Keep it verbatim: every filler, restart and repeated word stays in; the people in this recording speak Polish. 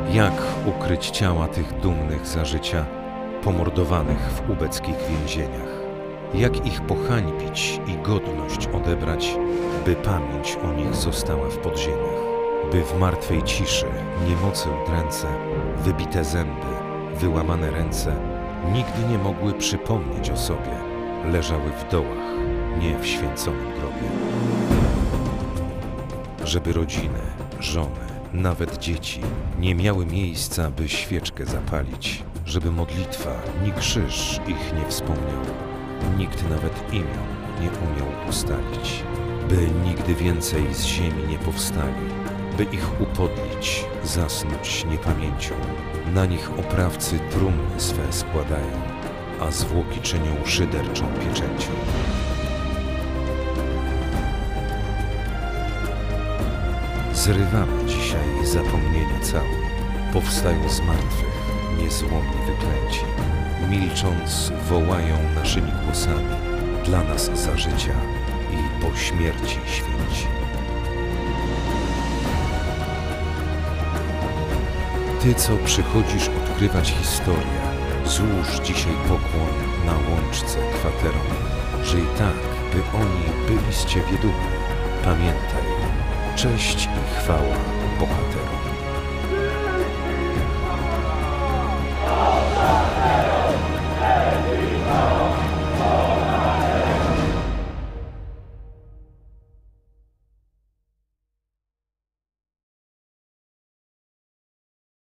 Jak ukryć ciała tych dumnych za życia, pomordowanych w ubeckich więzieniach? Jak ich pohańbić i godność odebrać, by pamięć o nich została w podziemiach? By w martwej ciszy, niemocy udręce, wybite zęby, wyłamane ręce nigdy nie mogły przypomnieć o sobie, leżały w dołach, nie w święconym grobie. Żeby rodziny, żony, nawet dzieci nie miały miejsca, by świeczkę zapalić, żeby modlitwa ni krzyż ich nie wspomniał, nikt nawet imion nie umiał ustalić, by nigdy więcej z ziemi nie powstali, by ich upodlić, zasnuć niepamięcią. Na nich oprawcy trumny swe składają, a zwłoki czynią szyderczą pieczęcią. Zrywamy dzisiaj zapomnienia całe, powstają z martwych, niezłomnie wyklęci. Milcząc wołają naszymi głosami, dla nas za życia i po śmierci święci. Ty, co przychodzisz odkrywać historię, złóż dzisiaj pokłon na łączce kwaterą. Żyj tak, by oni byli z Ciebie dumni. Pamiętaj, cześć i chwała bohaterom.